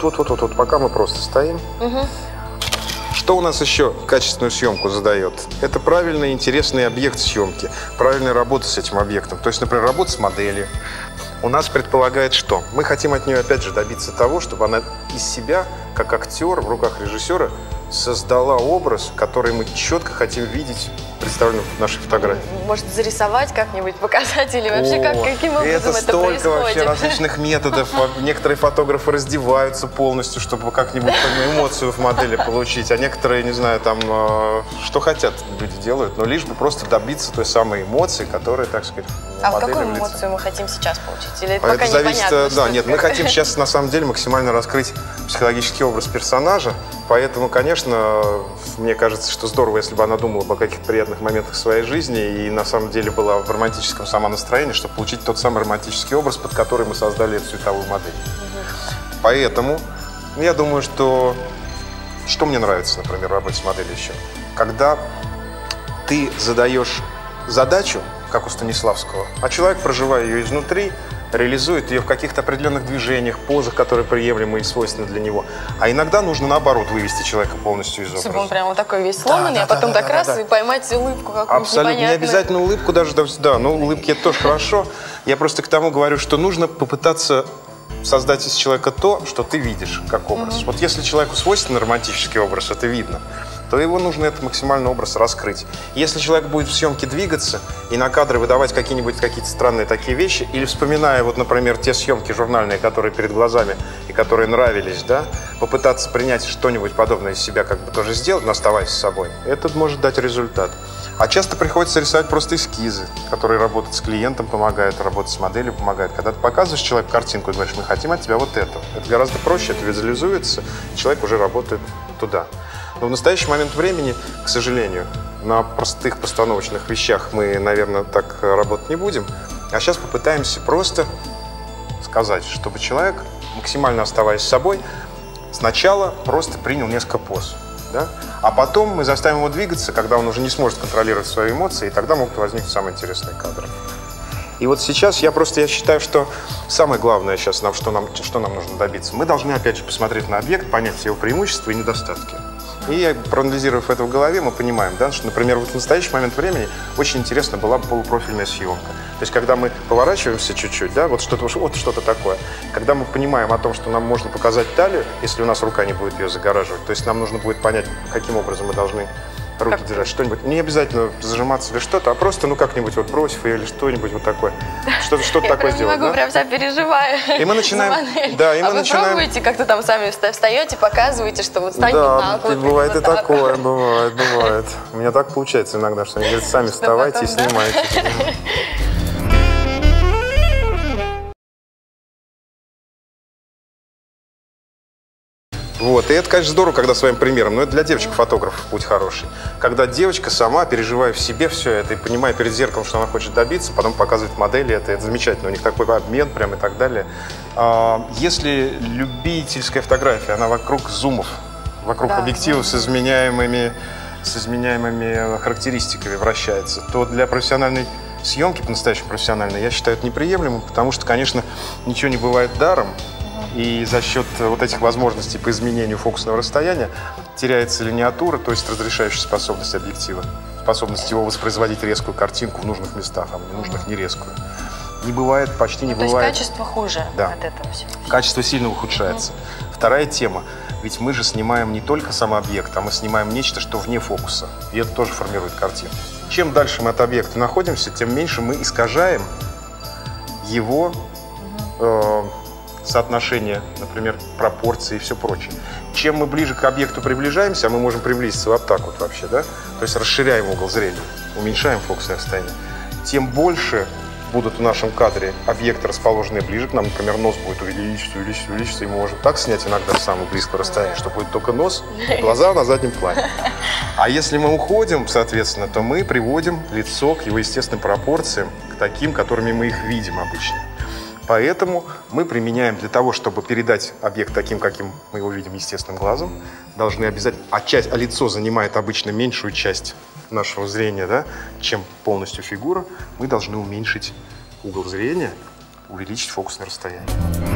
вот, пока мы просто стоим. Что у нас еще качественную съемку задает? Это правильный, интересный объект съемки, правильная работа с этим объектом. То есть, например, работа с моделью у нас предполагает что? Мы хотим от нее, опять же, добиться того, чтобы она из себя, как актер в руках режиссера, создала образ, который мы четко хотим видеть представленным в нашей фотографии. Может, зарисовать как-нибудь, показать или вообще каким образом это происходит? Столько вообще различных методов. Некоторые фотографы раздеваются полностью, чтобы как-нибудь эмоцию в модели получить, а некоторые, не знаю, там, что хотят люди делают, но лишь бы просто добиться той самой эмоции, которая, так сказать, А вот какую эмоцию мы хотим сейчас получить? Или это пока пока зависит, непонятно? да, нет, мы хотим сейчас на самом деле максимально раскрыть психологический образ персонажа, поэтому, конечно, мне кажется, что здорово, если бы она думала бы о каких-то приятных моментах своей жизни и на самом деле была в романтическом самонастроении, чтобы получить тот самый романтический образ, под который мы создали эту световую модель. Поэтому я думаю, что мне нравится, например, в работе с моделью еще, когда ты задаешь задачу, как у Станиславского, а человек, проживая ее изнутри, реализует ее в каких-то определенных движениях, позах, которые приемлемы и свойственны для него. А иногда нужно, наоборот, вывести человека полностью из образа. Чтобы он прям вот такой весь сломанный, а потом так раз и поймать улыбку какую-то абсолютно непонятную. Не обязательно улыбку даже, да, но улыбки это тоже хорошо. Я просто к тому говорю, что нужно попытаться создать из человека то, что ты видишь как образ. Вот если человеку свойственен романтический образ, это видно, то его нужно этот максимальный образ раскрыть. Если человек будет в съемке двигаться и на кадры выдавать какие-то странные такие вещи, или вспоминая, вот, например, те съемки журнальные, которые перед глазами и которые нравились, да, попытаться принять что-нибудь подобное из себя, как бы тоже сделать, но оставаясь с собой, это может дать результат. А часто приходится рисовать просто эскизы, которые работают с клиентом, помогают, работать с моделью помогают. Когда ты показываешь человеку картинку и говоришь, мы хотим от тебя вот это. Это гораздо проще, это визуализуется, человек уже работает туда. Но в настоящий момент времени, к сожалению, на простых постановочных вещах мы, наверное, так работать не будем. А сейчас попытаемся просто сказать, чтобы человек, максимально оставаясь собой, сначала просто принял несколько поз. Да? А потом мы заставим его двигаться, когда он уже не сможет контролировать свои эмоции, и тогда могут возникнуть самые интересные кадры. И вот сейчас я считаю, что самое главное сейчас, что нам нужно добиться, мы должны опять же посмотреть на объект, понять его преимущества и недостатки. И проанализировав это в голове, мы понимаем, да, что, например, вот в настоящий момент времени очень интересно была бы полупрофильная съемка. То есть, когда мы поворачиваемся чуть-чуть, да, вот что-то такое, когда мы понимаем о том, что нам можно показать талию, если у нас рука не будет ее загораживать, то есть нам нужно будет понять, каким образом мы должны руки держать, что-нибудь, не обязательно зажиматься или что-то, а просто, ну, как-нибудь вот бросив ее или что-нибудь вот такое, что-то такое сделать. Я не могу, прям вся переживаю. И мы начинаем, да, и мы начинаем. Вы пробуете, как-то там сами встаете, показываете, что вот станет так вот. Да, бывает и такое, бывает. У меня так получается иногда, что они говорят, сами вставайте и снимайте. Вот, и это, конечно, здорово, когда своим примером, но это для девочек-фотографов путь хороший. Когда девочка сама, переживая в себе все это и понимая перед зеркалом, что она хочет добиться, потом показывает модели, это замечательно, у них такой обмен прям и так далее. Если любительская фотография, она вокруг зумов, вокруг объективов с изменяемыми характеристиками вращается, то для профессиональной съемки, по-настоящему профессиональной, я считаю это неприемлемым, потому что, конечно, ничего не бывает даром. И за счет вот этих возможностей по изменению фокусного расстояния теряется линиатура, то есть разрешающая способность объектива, способность его воспроизводить резкую картинку в нужных местах, а в ненужных не резкую. Не бывает, почти не бывает. То есть качество хуже от этого всего? Качество сильно ухудшается. Вторая тема. Ведь мы же снимаем не только сам объект, а мы снимаем нечто, что вне фокуса. И это тоже формирует картину. Чем дальше мы от объекта находимся, тем меньше мы искажаем его соотношение, например, пропорции и все прочее. Чем мы ближе к объекту приближаемся, а мы можем приблизиться вот так вот вообще, да? То есть расширяем угол зрения, уменьшаем фокусное расстояние, тем больше будут в нашем кадре объекты, расположенные ближе к нам. Например, нос будет увеличиваться, и мы можем так снять иногда с самого близкого расстояния, что будет только нос, глаза на заднем плане. А если мы уходим, соответственно, то мы приводим лицо к его естественным пропорциям, к таким, которыми мы их видим обычно. Поэтому мы применяем для того, чтобы передать объект таким, каким мы его видим естественным глазом, должны обязательно, а лицо занимает обычно меньшую часть нашего зрения, да, чем полностью фигура, мы должны уменьшить угол зрения, увеличить фокусное расстояние.